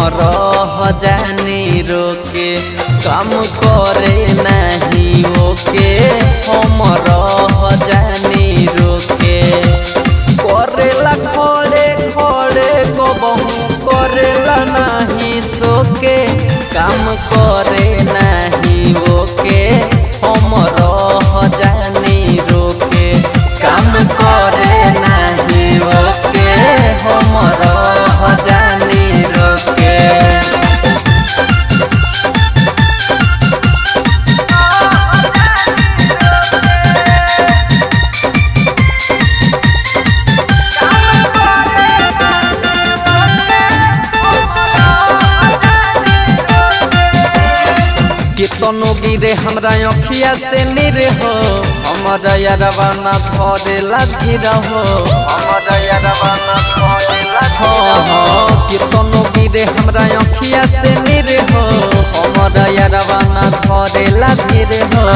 रह जानी रोके काम करे नहीं ओके हम रह जानी रोके करेला खड़े खड़े कबहू करेला नहीं सोके काम करे नहीं ओके हम रह जानी रोके काम करे नहीं ओके हम रह जानी रोके कितनो गिरे हमरा अखिया से निरे हो हमरा यारवा ना धरेला धीर हो हमरा यारवा ना धरेला हो कितनो गिरे हमरा अखिया से निरे हो हमरा यारवा ना धरेला धीर हो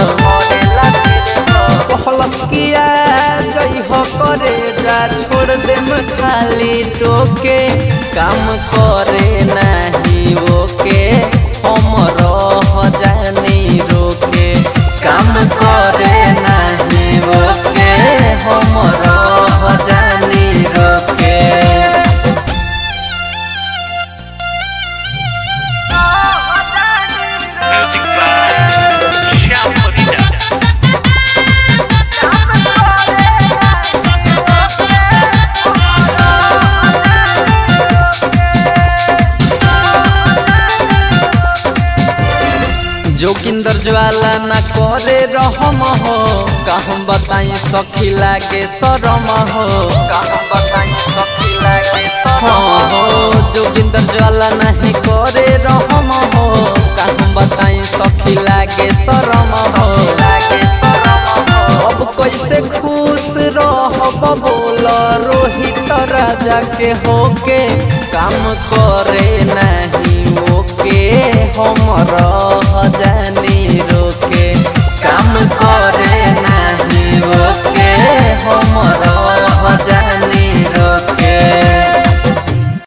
कहलस किया जई हो करे जा छोड़ देम खाली टोके काम करे नहीं ओके हम रह जानी रोके काम करे नहीं ओके हम रह जानी रोके जोगिंदर ज्वाला न करे रहम हो कहम बताई सखी लागे शरम हो कहम बताई सखी लागे शरम हो जोगिंदर ज्वाला नहीं करे रहम हो कहम बताई सखी लागे शरम हो अब कैसे खुश रहब बोल रोहित राजा के होके काम करे